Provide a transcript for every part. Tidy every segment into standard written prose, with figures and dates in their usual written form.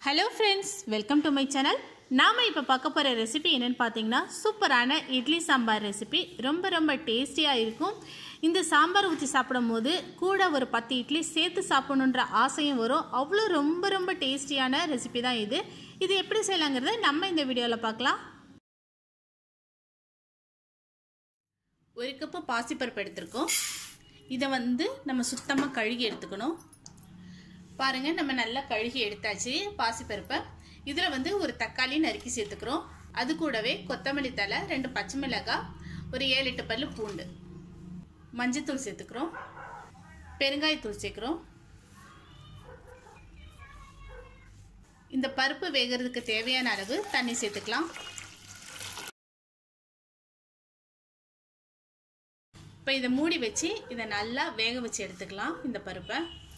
hello friends welcome to my channel नाम இப்போ பார்க்க போற ரெசிபி என்னன்னு பாத்தீங்கன்னா சூப்பரான இட்லி சாம்பார் ரெசிபி ரொம்ப டேஸ்டியா இருக்கும் இந்த சாம்பார் ஊத்தி சாப்பிடும்போது கூட ஒரு 10 இட்லி சேர்த்து சாப்பிடணும்ன்ற ஆசையும் வரும் அவ்ளோ ரொம்ப டேஸ்டியான ரெசிபி தான் இது எப்படி செய்யலாம்ங்கறதை நம்ம இந்த வீடியோல பார்க்கலாம் ஒரு கப் பாசிப்பருப்பு எடுத்துக்கோம் இத வந்து நம்ம சுத்தமா கழுவி எடுத்துக்கணும் பாருங்க நம்ம நல்லா கழுவி எடுத்தாச்சு பாசிப்பருப்பை இதுல வந்து ஒரு தக்காளி நறுக்கி சேர்த்துக்கிறோம் அது கூடவே கொத்தமல்லி தழை 2 பச்சை மிளகாய் ஒரு 7-8 பல்லு பூண்டு மஞ்சள் தூள் சேர்த்துக்கிறோம் பெருங்காய தூள் சேர்க்கிறோம் இந்த பருப்பு வேகிறதுக்கு தேவையான அளவு தண்ணி சேர்த்துக்கலாம் இப்போ இத மூடி வச்சு இத நல்லா வேக வச்சு எடுத்துக்கலாம் இந்த பருப்பை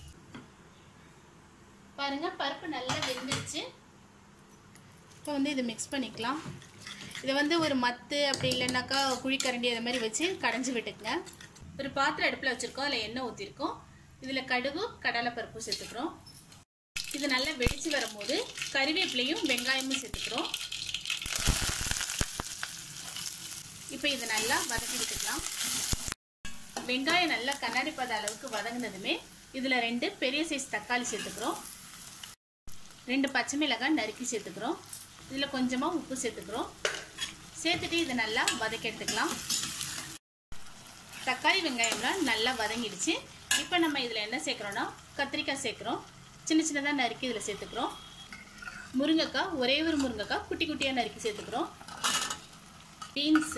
பாருங்க பருப்பு நல்லா வெந்துருச்சு இப்போ வந்து இத மிக்ஸ் பண்ணிக்கலாம் இத வந்து ஒரு மத்து அப்படி இல்லனாக்கா குழிக்கரண்டி அந்த மாதிரி வச்சு கடைஞ்சு விட்டுக்குங்க ஒரு பாத்திரம் அடுப்புல வச்சிருக்கோம் அதுல எண்ணெய் ஊத்திருக்கோம் இதுல கடுகு கடலை பருப்பு சேர்த்துக்கிறோம் இது நல்லா வெடிச்சு வரும்போது கறிவேப்பிலையும் வெங்காயமும் சேர்த்துக்கிறோம் இப்போ இத நல்லா வதக்கி விட்டுக்கலாம் வெங்காயம் நல்லா கண்ணாடி பத அளவுக்கு வதங்கினதுமே இதுல 2 பெரிய சைஸ் தக்காளி சேர்த்துக்கிறோம் 2 பச்சை மிளகாய் நறுக்கி சேர்த்துக்கிறோம் இதுல கொஞ்சமா உப்பு சேர்த்துக்கிறோம் சேர்த்துட்டு இத நல்லா வதக்கி எடுத்துக்கலாம் தக்காளி வெங்காயம்லாம் நல்லா வதங்கிடுச்சு இப்போ நம்ம இதுல என்ன சேர்க்கறோம்னா கத்திரிக்காய் சேர்க்கறோம் சின்னதா நறுக்கி இதுல சேர்த்துக்கிறோம் முருங்கைக்காய் ஒரே ஒரு முருங்கைக்காய் குட்டி குட்டியா நறுக்கி சேர்த்துக்கிறோம் பீன்ஸ்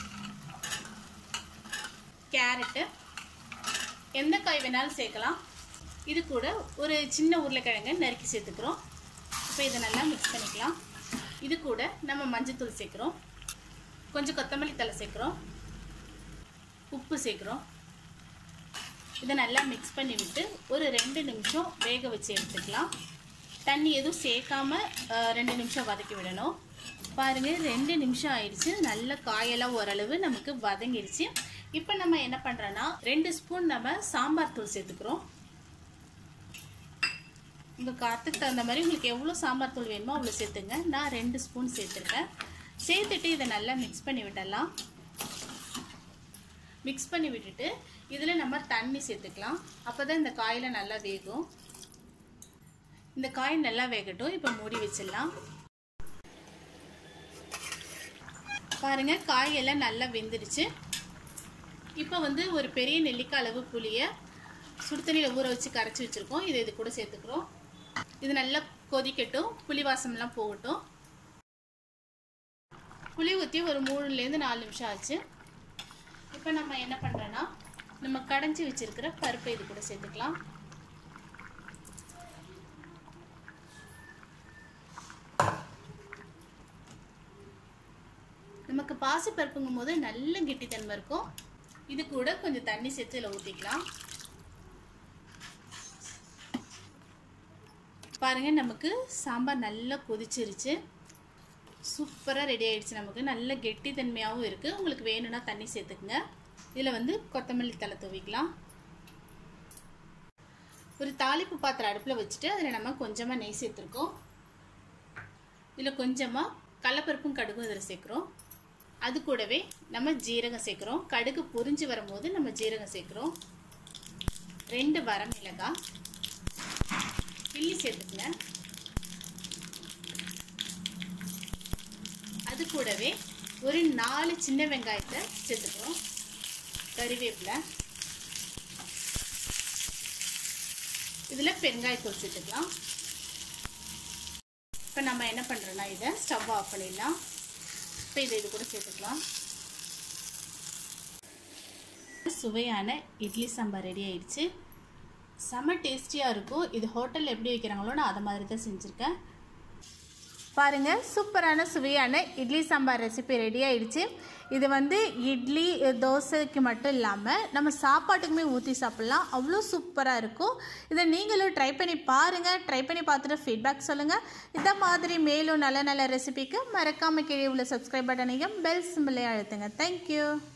கேரட் எந்த காய் வேணாலும் சேர்க்கலாம் இது கூட ஒரு சின்ன உருளைக்கிழங்கு நறுக்கி சேர்த்துக்கிறோம் இப்போ இத நல்லா மிக்ஸ் பண்ணிக்கலாம் இது கூட நம்ம மஞ்சள் தூள் சேர்க்கிறோம் கொஞ்சம் கொத்தமல்லி தழை சேர்க்கிறோம் உப்பு சேர்க்கிறோம் இத நல்லா மிக்ஸ் பண்ணி விட்டு ஒரு 2 நிமிஷம் வேக வச்சு எடுத்துக்கலாம் தண்ணி எதுவும் சேர்க்காம 2 நிமிஷம் வதக்கி விடணும் பாருங்க 2 நிமிஷம் ஆயிடுச்சு நல்ல காயெல்லாம் ஓரளவு நமக்கு வதங்கிடுச்சு இப்போ நம்ம என்ன பண்றோம்னா 2 ஸ்பூன் நம்ம சாம்பார் தூள் சேர்த்துக்கிறோம் உங்க காரத்துக்கு தகுந்த மாதிரி உங்களுக்கு எவ்வளவு சாம்பார் தூள் வேணுமோ அவ்வளவு சேர்த்துங்க நான் 2 ஸ்பூன் சேர்த்திருக்கேன் சேர்த்துட்டு இத நல்லா மிக்ஸ் பண்ணி விடலாம் மிக்ஸ் பண்ணி விட்டுட்டு இதுல நம்ம தண்ணி சேர்த்துக்கலாம் அப்பதான் இந்த காயில நல்லா வேகும் இந்த காய் நல்லா வேகட்டும் இப்போ மூடி வச்சிடலாம் பாருங்க காய் எல்லாம் நல்லா வெந்துருச்சு இப்போ வந்து ஒரு பெரிய நெல்லிக்காய் அளவு புளியை சுடு தண்ணியில ஊற வச்சு கரைச்சி வச்சிருக்கோம் இது கூட சேர்த்துக்கிறோம் இது நல்லா கொதிக்கட்டும் புளி வாசம்லாம் போகட்டும் புளி ஊற்றி ஒரு 3 ல இருந்து 4 நிமிஷம் ஆச்சு இப்போ நம்ம என்ன பண்றோம்னா நம்ம கடைஞ்சி வச்சிருக்கிற பருப்பை இது கூட சேர்த்துக்கலாம் நமக்கு பாசி பருப்புங்கும் போது நல்ல கெட்டித்தன்மை இருக்கும் இது கூட கொஞ்சம் தண்ணி சேர்த்து இதில் ஊற்றிக்கலாம் பாருங்க நமக்கு சாம்பார் நல்லா கொதிச்சிருச்சு சூப்பரா ரெடி ஆயிடுச்சு நமக்கு நல்ல கெட்டித்தன்மையாவும் இருக்கு உங்களுக்கு வேணும்னா தண்ணி சேர்த்துக்குங்க இதுல வந்து கொத்தமல்லி தழை தூவிக்கலாம் ஒரு தாளிப்பு பாத்திரம் அடுப்புல வச்சுட்டு அதுல நம்ம கொஞ்சமா நெய் சேர்த்துறோம் இதுல கொஞ்சமா கடலைப்பருப்பும் கடுகும் இதுல சேர்க்கிறோம் அது கூடவே நம்ம ஜீரகம் சேர்க்கிறோம் கடுகு பொரிஞ்சு வரும்போது நம்ம ஜீரகம் சேர்க்கிறோம் 2 வரமிளகாய் கிள்ளி சேர்த்துக்கங்க அது கூடவே ஒரு 4 சின்ன வெங்காயத்தை சேர்த்துக்கிறோம் கறிவேப்பிலை இதுல பெருங்காய தூள் சேர்த்துக்கலாம் இப்போ நம்ம என்ன பண்றோம்னா இத ஸ்டவ் ஆஃப் பண்ணிடலாம் இப்போ இது கூட சேர்த்துக்கலாம் சுவையான இட்லி சாம்பார் ரெடி ஆயிடுச்சு செம டேஸ்டியா இருக்கும் இது ஹோட்டல்ல எப்படி வைக்கறாங்களோ நான் அத மாதிரி தான் செஞ்சிருக்கேன் பாருங்க சூப்பரான சுவையான இட்லி சாம்பார் ரெசிபி ரெடி ஆயிடுச்சு இது வந்து இட்லி தோசைக்கு மட்டும் இல்லாம நம்ம சாப்பாட்டுக்குமே ஊத்தி சாப்பிடலாம் அவ்வளோ சூப்பரா இருக்கும் இத நீங்களும் ட்ரை பண்ணி பாருங்க ட்ரை பண்ணி பார்த்துட்டு ஃபீட்பேக் சொல்லுங்க இந்த மாதிரி மேலும் நல்ல ரெசிபிக்கு மறக்காம கீழே உள்ள சப்ஸ்கிரைப் பட்டனையும் பெல் சிம்பலை அழுத்துங்க Thank you